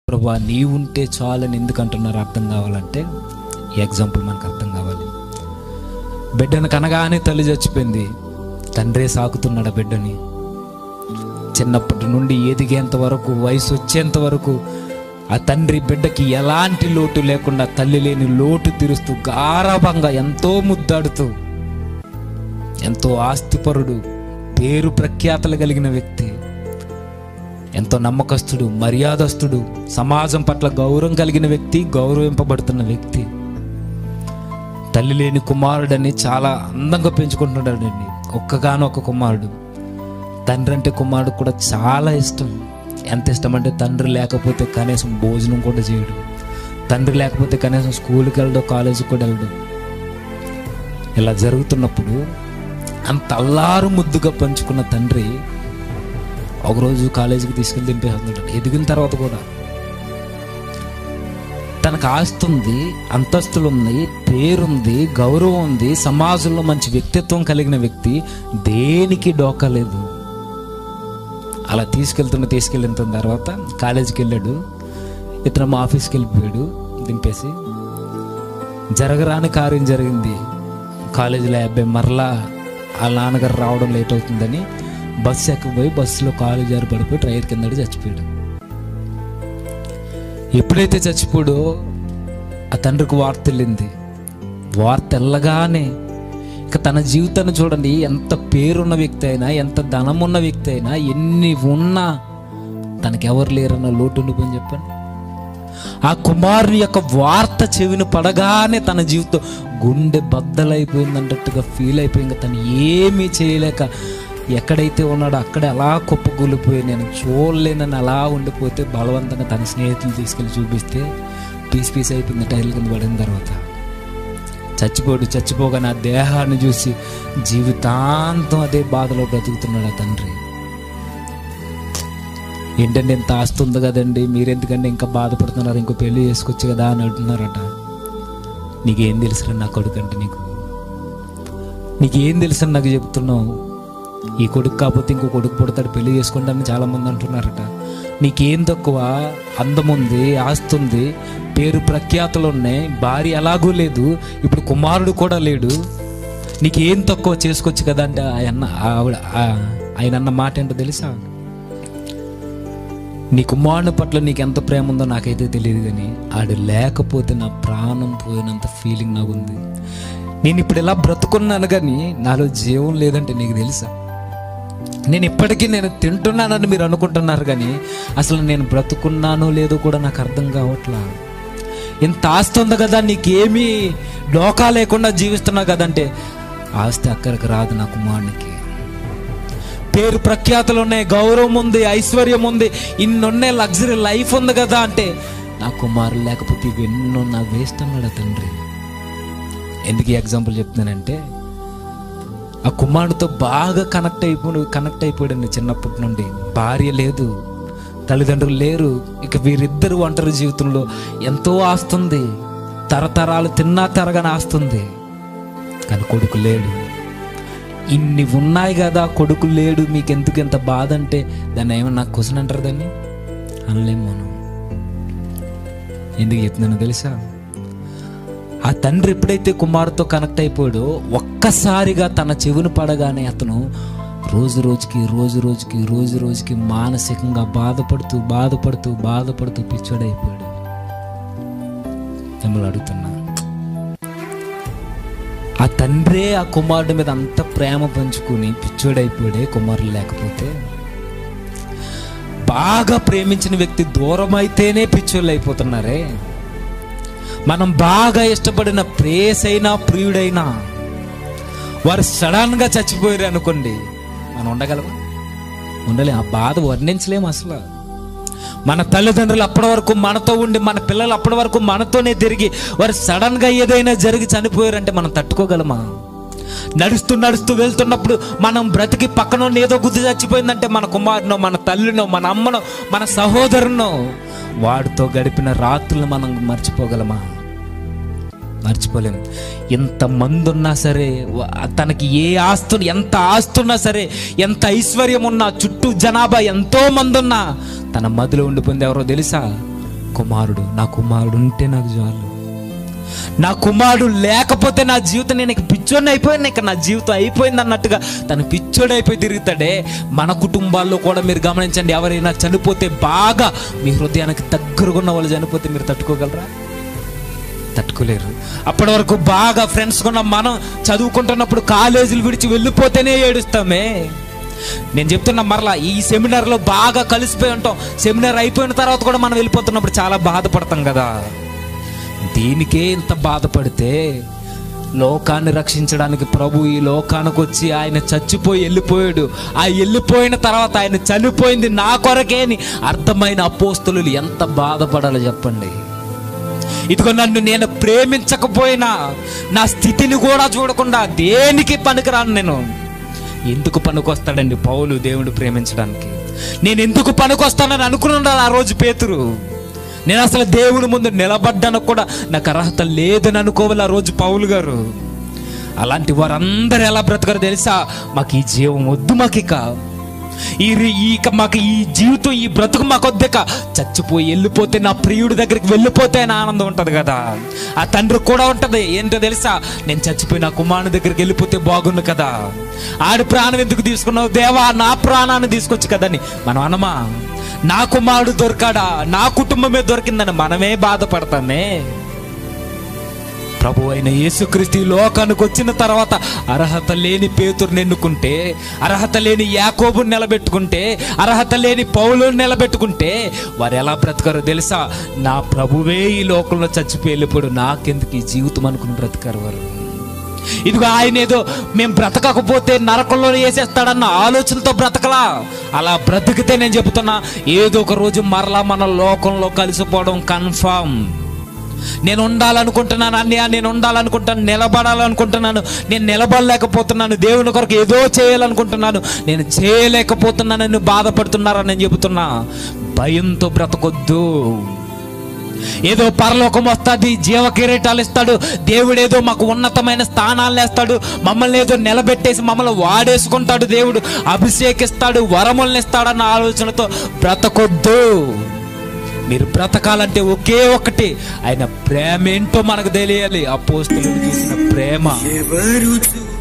ప్రభా నీవుంటే చాలని ఎందుకు అంటున్నారు అర్థం కావాలంటే ఈ ఎగ్జాంపుల్ మనకు అర్థం కావాలి. బిడ్డను కనగానే తల్లి చచ్చిపోయింది, తండ్రే సాకుతున్నాడు ఆ బిడ్డని. చిన్నప్పటి నుండి ఎదిగేంత వరకు, వయసు వచ్చేంత వరకు ఆ తండ్రి బిడ్డకి ఎలాంటి లోటు లేకుండా తల్లి లేని లోటు తీరుస్తూ గారాభంగా ఎంతో ముద్దాడుతూ, ఎంతో ఆస్తిపరుడు, పేరు ప్రఖ్యాతలు కలిగిన వ్యక్తి, ఎంతో నమ్మకస్తుడు, మర్యాదస్తుడు, సమాజం పట్ల గౌరవం కలిగిన వ్యక్తి, గౌరవింపబడుతున్న వ్యక్తి, తల్లి లేని కుమారుడని చాలా అందంగా పెంచుకుంటున్నాడండి. ఒక్కగానొక్క కుమారుడు. తండ్రి అంటే కుమారుడు కూడా చాలా ఇష్టం. ఎంత ఇష్టం అంటే తండ్రి లేకపోతే కనీసం భోజనం కూడా చేయడు, తండ్రి లేకపోతే కనీసం స్కూల్కి వెళ్ళడు, కాలేజీకి కూడా వెళ్ళడు. ఇలా జరుగుతున్నప్పుడు అంత అల్లారు ముద్దుగా పంచుకున్న తండ్రి ఒకరోజు కాలేజీకి తీసుకెళ్ళి దింపేస్తున్నాడు. ఎదిగిన తర్వాత కూడా తనకు ఆస్తి ఉంది, అంతస్తులు ఉన్నాయి, పేరుంది, గౌరవం ఉంది, సమాజంలో మంచి వ్యక్తిత్వం కలిగిన వ్యక్తి, దేనికి డోకలేదు. అలా తీసుకెళ్ళిన తర్వాత కాలేజీకి వెళ్ళాడు. ఇతను మా ఆఫీస్కి వెళ్ళిపోయాడు దింపేసి. జరగరాని కార్యం జరిగింది. కాలేజీలో అబ్బాయి మరలా వాళ్ళ నాన్నగారు రావడం లేట్ అవుతుందని బస్సు ఎక్కకపోయి బస్సులో కాలు జారి పడిపోయి టైర్ కింద చచ్చిపోయాడు. ఎప్పుడైతే చచ్చిపోయాడో ఆ తండ్రికి వార్త వెళ్ళింది. వార్త వెళ్ళగానే ఇక తన జీవితాన్ని చూడండి, ఎంత పేరున్న వ్యక్తి అయినా, ఎంత ధనం ఉన్న వ్యక్తి అయినా, ఎన్ని ఉన్నా తనకెవరు లేరన్న లోటు ఉండిపోయింది. చెప్పండి, ఆ కుమారుని యొక్క వార్త చెవిని పడగానే తన జీవితం గుండె బద్దలైపోయిందన్నట్టుగా ఫీల్ అయిపోయింది. తను ఏమీ చేయలేక ఎక్కడైతే ఉన్నాడో అక్కడే అలా కుప్పకూలిపోయి, నేను చూడలేనని అలా ఉండిపోతే బలవంతంగా తన స్నేహితులు తీసుకెళ్ళి చూపిస్తే పీస్ అయిపోయింది. టైర్ల కింద పడిన తర్వాత చచ్చిపోగానే ఆ దేహాన్ని చూసి జీవితాంతం అదే బాధలో బ్రతుకుతున్నాడు ఆ తండ్రి. ఏంటంటే ఇంత ఆస్తి ఉంది కదండి, మీరెందుకంటే ఇంకా బాధపడుతున్నారు, ఇంకో పెళ్లి చేసుకోవచ్చు కదా అని అంటున్నారట. నీకేం తెలుసురా నా కొడుకు అంటే, నీకేం తెలుసని నాకు చెప్తున్నావు? ఈ కొడుకు కాకపోతే ఇంకో కొడుకు పుడతాడు, పెళ్లి చేసుకుంటానని చాలామంది అంటున్నారట. నీకేం తక్కువ? అందం ఉంది, ఆస్తి ఉంది, పేరు ప్రఖ్యాతలు ఉన్నాయి, భార్య ఎలాగూ లేదు, ఇప్పుడు కుమారుడు కూడా లేడు, నీకేం తక్కువ? చేసుకోవచ్చు కదా అంటే ఆయన అన్న మాట ఏంటో తెలుసా? నీ కుమారుని పట్ల నీకు ఎంత ప్రేమ ఉందో నాకైతే తెలియదు, కానీ ఆడు లేకపోతే నా ప్రాణం పోయినంత ఫీలింగ్ నాకు ఉంది. నేను ఇప్పుడు ఇలా బ్రతుకున్నాను కానీ నాలో జీవం లేదంటే నీకు తెలుసా? నేను ఇప్పటికీ నేను తింటున్నానని మీరు అనుకుంటున్నారు, కానీ అసలు నేను బ్రతుకున్నానో లేదో కూడా నాకు అర్థం కావట్లా. ఇంత ఆస్తి ఉంది కదా, నీకేమీ డోకా లేకుండా జీవిస్తున్నావు కదంటే ఆస్తి అక్కడికి రాదు నా కుమారునికి. పేరు ప్రఖ్యాతలు ఉన్నాయి, గౌరవం ఉంది, ఐశ్వర్యం ఉంది, ఇన్నున్నాయి, లగ్జరీ లైఫ్ ఉంది కదా అంటే నా కుమారులు లేకపోతే ఇవెన్నో నా వేస్ట్ అన్నాడు తండ్రి. ఎందుకు ఈ ఎగ్జాంపుల్ చెప్తున్నానంటే, ఆ కుమారుడితో బాగా కనెక్ట్ అయిపోయాడు చిన్నప్పటి నుండి. భార్య లేదు, తల్లిదండ్రులు లేరు, ఇక వీరిద్దరు ఒంటరి జీవితంలో ఎంతో ఆస్తుంది, తరతరాలు తిన్నా తరగని ఆస్తుంది, కానీ కొడుకు లేడు. ఇన్ని ఉన్నాయి కదా, కొడుకు లేడు, మీకు ఎందుకు ఎంత బాధ అంటే దాన్ని ఏమన్నా నాకు క్వశ్చన్ అంటారు, దాన్ని అనలేము మనం. ఎందుకు చెప్తున్నానో తెలుసా? ఆ తండ్రి ఎప్పుడైతే కుమారుతో కనెక్ట్ అయిపోయాడో ఒక్కసారిగా తన చెవిని పడగానే అతను రోజు రోజుకి మానసికంగా బాధపడుతూ పిచ్చోడైపోయాడు. మిమ్మల్ని అడుగుతున్నా, ఆ తండ్రే ఆ కుమారుడి మీద అంత ప్రేమ పంచుకుని పిచ్చోడైపోయాడే కుమారుడు లేకపోతే? బాగా ప్రేమించిన వ్యక్తి దూరం అయితేనే పిచ్చోళ్ళు అయిపోతున్నారే. మనం బాగా ఇష్టపడిన ప్రేయసైనా ప్రియుడైనా వారు సడన్గా చచ్చిపోయారు అనుకోండి, మనం ఉండగలమా? ఉండలేం. ఆ బాధ వర్ణించలేము అసలు. మన తల్లిదండ్రులు అప్పటి వరకు మనతో ఉండి, మన పిల్లలు అప్పటి వరకు మనతోనే తిరిగి, వారు సడన్గా ఏదైనా జరిగి చనిపోయారంటే మనం తట్టుకోగలమా? నడుస్తూ వెళ్తున్నప్పుడు మనం బ్రతికి పక్కన ఏదో గుద్దు చచ్చిపోయిందంటే మన కుమారునో, మన తల్లినో, మన అమ్మనో, మన సహోదరునో, వాడితో గడిపిన రాత్రులు మనం మర్చిపోగలమా? మర్చిపోలేము. ఎంతమంది ఉన్నా సరే, తనకి ఎంత ఆస్తున్నా సరే, ఎంత ఐశ్వర్యం ఉన్నా, చుట్టూ జనాభా ఎంతో మంది ఉన్నా, తన మదిలో ఉండిపోయింది ఎవరో తెలుసా? నా కుమారుడు ఉంటే నాకు చాలు. నా కుమారుడు లేకపోతే నా జీవితం, నేను ఇక పిచ్చోడిని అయిపోయాను, ఇక నా జీవితం అయిపోయింది అన్నట్టుగా తను పిచ్చోడు అయిపోయి తిరుగుతాడే. మన కుటుంబాల్లో కూడా మీరు గమనించండి, ఎవరైనా చనిపోతే బాగా మీ హృదయానికి దగ్గరగా ఉన్న వాళ్ళు చనిపోతే మీరు తట్టుకోగలరా? తట్టుకోలేరు. అప్పటి వరకు బాగా ఫ్రెండ్స్ ఉన్న మనం చదువుకుంటున్నప్పుడు కాలేజీలు విడిచి వెళ్ళిపోతేనే ఏడుస్తామే. నేను చెప్తున్నా మరలా, ఈ సెమినార్లో బాగా కలిసిపోయి ఉంటాం, సెమినార్ అయిపోయిన తర్వాత కూడా మనం వెళ్ళిపోతున్నప్పుడు చాలా బాధపడతాం కదా. దీనికే ఇంత బాధపడితే లోకాన్ని రక్షించడానికి ప్రభు ఈ లోకానికి వచ్చి ఆయన చచ్చిపోయి వెళ్ళిపోయాడు. ఆ వెళ్ళిపోయిన తర్వాత ఆయన చనిపోయింది నా కొరకే అని అర్థమైన అపోస్తలులు ఎంత బాధపడాలో చెప్పండి. ఇదిగో నన్ను నేను ప్రేమించకపోయినా, నా స్థితిని కూడా చూడకుండా దేనికి పనికిరాను నేను. ఎందుకు పనికొస్తాడండి పౌలు దేవుడు ప్రేమించడానికి? నేను ఎందుకు పనికొస్తానని అనుకున్నాడు ఆ రోజు పేతురు. నేను అసలు దేవుడి ముందు నిలబడ్డానికి కూడా నాకు అర్హత లేదని అనుకోవాలి ఆ రోజు పౌలు గారు. అలాంటి వారందరూ ఎలా బ్రతకరు తెలుసా? మాకు ఈ జీవం వద్దు, మాకు ఈ జీవితం, ఈ బ్రతుకు మాకు వద్దక చచ్చిపోయి వెళ్ళిపోతే, నా ప్రియుడి దగ్గరికి వెళ్ళిపోతే అని ఆనందం ఉంటుంది కదా. ఆ తండ్రి కూడా ఉంటుంది. ఏంటో తెలుసా? నేను చచ్చిపోయి నా కుమారుని దగ్గరికి వెళ్ళిపోతే బాగుండు కదా. ఆడి ప్రాణం ఎందుకు తీసుకున్నావు దేవా, నా ప్రాణాన్ని తీసుకొచ్చు కదని మనం అనమా? నా కుమారుడు దొరికాడా, నా కుటుంబమే దొరికిందని మనమే బాధపడతామే. ప్రభు అయిన యేసుక్రీస్తు లోకానికి వచ్చిన తర్వాత అర్హత లేని పేతురుని ఎన్నుకుంటే, అర్హత లేని యాకోబుని నిలబెట్టుకుంటే, అర్హత లేని పౌలుని నిలబెట్టుకుంటే వారు ఎలా బ్రతకారో తెలుసా? నా ప్రభువే ఈ లోకంలో చచ్చిపోయి వెళ్ళిపోయాడు, నాకెందుకు ఈ జీవితం అనుకుని బ్రతకారు వారు. ఇదిగో ఆయన ఏదో మేము బ్రతకకపోతే నరకంలో వేసేస్తాడన్న ఆలోచనతో బ్రతకలా. అలా బ్రతికితే నేను చెబుతున్నా, ఏదో ఒక రోజు మరలా మన లోకంలో కలిసిపోవడం కన్ఫామ్. నేను ఉండాలనుకుంటున్నాను అన్నయ్య, నేను ఉండాలనుకుంటాను, నిలబడాలనుకుంటున్నాను, నేను నిలబడలేకపోతున్నాను, దేవుని కొరకు ఏదో చేయాలనుకుంటున్నాను, నేను చేయలేకపోతున్నానని బాధపడుతున్నారని నేను చెబుతున్నా. భయంతో బ్రతకొద్దు. ఏదో పరలోకం వస్తుంది, జీవ కిరీటాలు ఇస్తాడు, దేవుడు ఏదో మాకు ఉన్నతమైన స్థానాలు వేస్తాడు, మమ్మల్ని ఏదో నిలబెట్టేసి మమ్మల్ని వాడేసుకుంటాడు, దేవుడు అభిషేకిస్తాడు, వరములను ఇస్తాడన్న ఆలోచనతో బ్రతకొద్దు. మీరు బ్రతకాలంటే ఒకే ఒకటి, ఆయన ప్రేమ ఏంటో మనకు తెలియాలి. అపోస్తలులు చూసిన ప్రేమ.